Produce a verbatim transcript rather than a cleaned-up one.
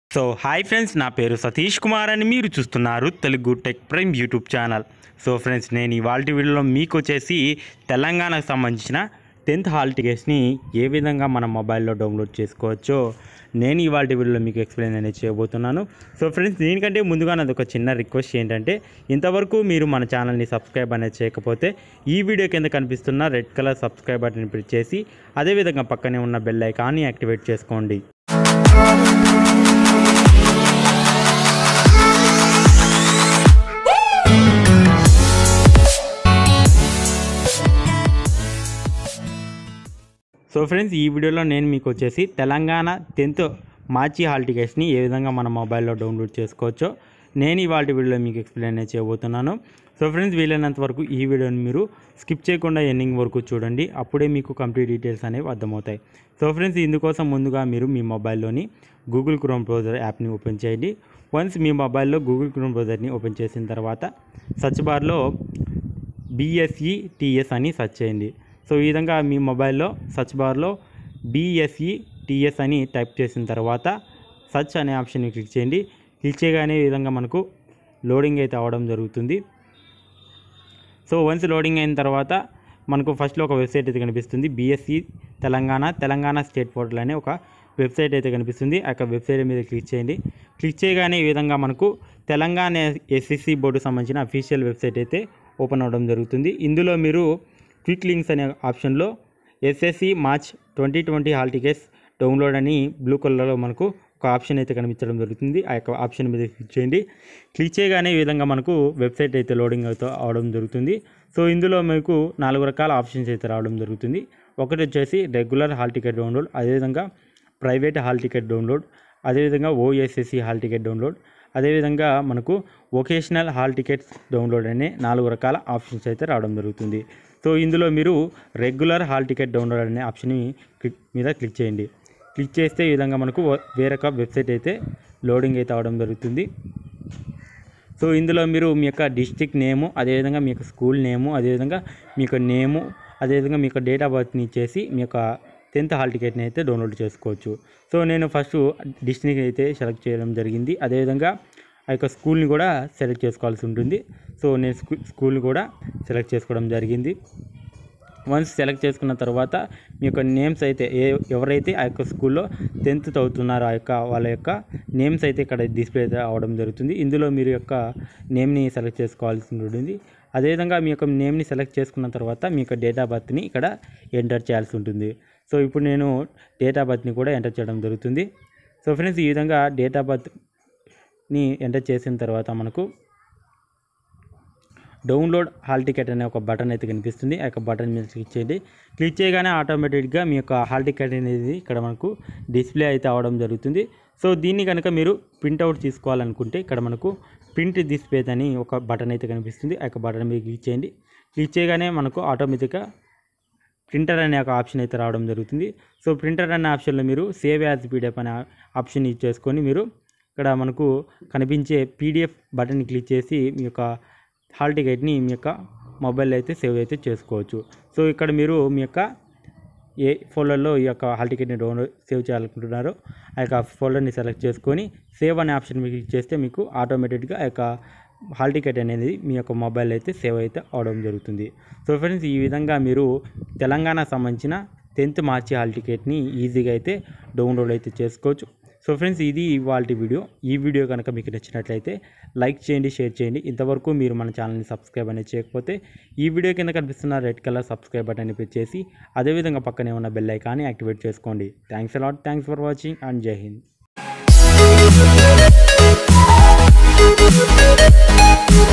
So hi friends, నా పేరు సతీష్ కుమార్ అని మీరు చూస్తున్నారు Telugu tech prime YouTube channel. So friends, నేను ఇవాళ వీడియోలో మీకు వచ్చేసి తెలంగాణకు సంబంధించిన టెన్త్ హాల్ టికెట్స్ని ఏ విధంగా మన మొబైల్లో డౌన్లోడ్ చేసుకోవచ్చో నేను ఇవాళ వీడియోలో మీకు ఎక్స్ప్లెయిన్ అనేది చేయబోతున్నాను. సో ఫ్రెండ్స్, దీనికంటే ముందుగా నాది ఒక చిన్న రిక్వెస్ట్ ఏంటంటే, ఇంతవరకు మీరు మన ఛానల్ని సబ్స్క్రైబ్ అనేది చేయకపోతే ఈ వీడియో కింద కనిపిస్తున్న red colour subscribe button press చేసి అదేవిధంగా పక్కనే ఉన్న బెల్ ఐకాన్ని యాక్టివేట్ చేసుకోండి. సో ఫ్రెండ్స్, ఈ వీడియోలో నేను మీకు వచ్చేసి తెలంగాణ టెన్త్ మార్చి హాల్ టికెట్స్ని ఏ విధంగా మన మొబైల్లో డౌన్లోడ్ చేసుకోవచ్చో నేను ఇవాళ వీడియోలో మీకు ఎక్స్ప్లెయిన్ అనేది చేయబోతున్నాను. సో ఫ్రెండ్స్, వీలైనంత వరకు ఈ వీడియోని మీరు స్కిప్ చేయకుండా ఎండింగ్ వరకు చూడండి, అప్పుడే మీకు కంప్లీట్ డీటెయిల్స్ అనేవి అర్థమవుతాయి. సో ఫ్రెండ్స్, ఇందుకోసం ముందుగా మీరు మీ మొబైల్లోని గూగుల్ క్రోమ్ బ్రౌజర్ యాప్ని ఓపెన్ చేయండి. వన్స్ మీ మొబైల్లో గూగుల్ క్రోమ్ బ్రౌజర్ని ఓపెన్ చేసిన తర్వాత సర్చ్ బార్లో బిఎస్ఈటిఎస్ అని సెర్చ్ చేయండి. సో ఈ విధంగా మీ మొబైల్లో సర్చ్ బార్లో బిఎస్ఈటిఎస్ అని టైప్ చేసిన తర్వాత సర్చ్ అనే ఆప్షన్ని క్లిక్ చేయండి. క్లిక్ చేయగానే ఈ విధంగా మనకు లోడింగ్ అయితే అవ్వడం జరుగుతుంది. సో వన్స్ లోడింగ్ అయిన తర్వాత మనకు ఫస్ట్లో ఒక వెబ్సైట్ అయితే కనిపిస్తుంది. BSE Telangana Telangana state portal అనే ఒక వెబ్సైట్ అయితే కనిపిస్తుంది. ఆ యొక్క వెబ్సైట్ మీద క్లిక్ చేయండి. క్లిక్ చేయగానే ఈ విధంగా మనకు తెలంగాణ ఎస్ఎస్సి బోర్డుకు సంబంధించిన అఫీషియల్ వెబ్సైట్ అయితే ఓపెన్ అవ్వడం జరుగుతుంది. ఇందులో మీరు క్విక్ లింక్స్ అనే ఆప్షన్లో SSC March twenty twenty hall tickets download అని బ్లూ కలర్లో మనకు ఒక ఆప్షన్ అయితే కనిపించడం జరుగుతుంది. ఆ యొక్క ఆప్షన్ మీద క్లిక్ చేయండి. క్లిక్ చేయగానే ఈ విధంగా మనకు వెబ్సైట్ అయితే లోడింగ్ అవుతూ అవడం జరుగుతుంది. సో ఇందులో మీకు నాలుగు రకాల ఆప్షన్స్ అయితే రావడం జరుగుతుంది. ఒకటి వచ్చేసి రెగ్యులర్ హాల్ టికెట్ డౌన్లోడ్, అదేవిధంగా ప్రైవేట్ హాల్ టికెట్ డౌన్లోడ్, అదేవిధంగా ఓఎస్ఎస్సి హాల్ టికెట్ డౌన్లోడ్, అదేవిధంగా మనకు వొకేషనల్ హాల్ టికెట్స్ డౌన్లోడ్ అనే నాలుగు రకాల ఆప్షన్స్ అయితే రావడం జరుగుతుంది. సో ఇందులో మీరు రెగ్యులర్ హాల్ టికెట్ డౌన్లోడ్ అనే ఆప్షన్ క్లిక్ మీద క్లిక్ చేయండి. క్లిక్ చేస్తే ఈ విధంగా మనకు వేరొక వెబ్సైట్ అయితే లోడింగ్ అయితే అవడం జరుగుతుంది. సో ఇందులో మీరు మీ యొక్క డిస్ట్రిక్ట్ నేము, అదేవిధంగా మీ యొక్క స్కూల్ నేము, అదేవిధంగా మీ యొక్క నేము, అదేవిధంగా మీ యొక్క డేట్ ఆఫ్ బర్త్ని ఇచ్చేసి మీ యొక్క టెన్త్ హాల్ టికెట్ని అయితే డౌన్లోడ్ చేసుకోవచ్చు. సో నేను ఫస్ట్ డిస్ట్రిక్ట్ అయితే సెలెక్ట్ చేయడం జరిగింది. అదేవిధంగా ఆ యొక్క స్కూల్ని కూడా సెలెక్ట్ చేసుకోవాల్సి ఉంటుంది. సో నేను స్కూ స్కూల్ని కూడా సెలెక్ట్ చేసుకోవడం జరిగింది. వన్స్ సెలెక్ట్ చేసుకున్న తర్వాత మీ యొక్క నేమ్స్ అయితే ఏ ఎవరైతే ఆ యొక్క స్కూల్లో టెన్త్ చదువుతున్నారో ఆ యొక్క వాళ్ళ యొక్క నేమ్స్ అయితే ఇక్కడ డిస్ప్లే అయితే అవ్వడం జరుగుతుంది. ఇందులో మీరు యొక్క నేమ్ని సెలెక్ట్ చేసుకోవాల్సి ఉంటుంది. అదేవిధంగా మీ యొక్క నేమ్ని సెలెక్ట్ చేసుకున్న తర్వాత మీ యొక్క డేట్ ఆఫ్ బర్త్ని ఇక్కడ ఎంటర్ చేయాల్సి ఉంటుంది. సో ఇప్పుడు నేను డేట్ ఆఫ్ బర్త్ని కూడా ఎంటర్ చేయడం జరుగుతుంది. సో ఫ్రెండ్స్, ఈ విధంగా డేట్ ఆఫ్ బర్త్ని ఎంటర్ చేసిన తర్వాత మనకు డౌన్లోడ్ హాల్ టికెట్ అనే ఒక బటన్ అయితే కనిపిస్తుంది. ఆ యొక్క బటన్ మీద క్లిక్ చేయండి. క్లిక్ చేయగానే ఆటోమేటిక్గా మీ యొక్క హాల్ టికెట్ అనేది ఇక్కడ మనకు డిస్ప్లే అయితే అవడం జరుగుతుంది. సో దీన్ని కనుక మీరు ప్రింట్అవుట్ తీసుకోవాలనుకుంటే ఇక్కడ మనకు ప్రింట్ డిస్ప్లే అని ఒక బటన్ అయితే కనిపిస్తుంది. ఆ యొక్క బటన్ మీద క్లిక్ చేయండి. క్లిక్ చేయగానే మనకు ఆటోమేటిక్గా ప్రింటర్ అనే ఒక ఆప్షన్ అయితే రావడం జరుగుతుంది. సో ప్రింటర్ అనే ఆప్షన్లో మీరు సేవ్ యాజ్ పీడిఎఫ్ అనే ఆప్షన్ యూజ్ చేసుకొని మీరు ఇక్కడ మనకు కనిపించే పీడిఎఫ్ బటన్ని క్లిక్ చేసి మీ యొక్క హాల్ టికెట్ని మీ యొక్క మొబైల్ అయితే సేవ్ అయితే చేసుకోవచ్చు. సో ఇక్కడ మీరు మీ యొక్క ఏ ఫోల్డర్లో ఈ యొక్క హాల్ టికెట్ని డౌన్లోడ్ సేవ్ చేయాలనుకుంటున్నారో ఆ యొక్క ఫోల్డర్ని సెలెక్ట్ చేసుకొని సేవ్ అనే ఆప్షన్ మీద క్లిక్ చేస్తే మీకు ఆటోమేటిక్గా ఆ యొక్క హాల్ టికెట్ అనేది మీ యొక్క మొబైల్ అయితే సేవ్ అయితే అవడం జరుగుతుంది. సో ఫ్రెండ్స్, ఈ విధంగా మీరు తెలంగాణ సంబంధించిన టెన్త్ మార్చి హాల్ టికెట్ని ఈజీగా అయితే డౌన్లోడ్ అయితే చేసుకోవచ్చు. సో ఫ్రెండ్స్, ఇది ఇవాళ వీడియో. ఈ వీడియో కనుక మీకు నచ్చినట్లయితే లైక్ చేయండి, షేర్ చేయండి. ఇంతవరకు మీరు మన ఛానల్ని సబ్స్క్రైబ్ అనేది చేయకపోతే ఈ వీడియో కింద కనిపిస్తున్న రెడ్ కలర్ సబ్స్క్రైబ్ బటన్ని ప్రెస్ చేసి అదేవిధంగా పక్కనే ఉన్న బెల్ ఐకాన్ని యాక్టివేట్ చేసుకోండి. Thanks a lot. Thanks for watching and Jai Hind.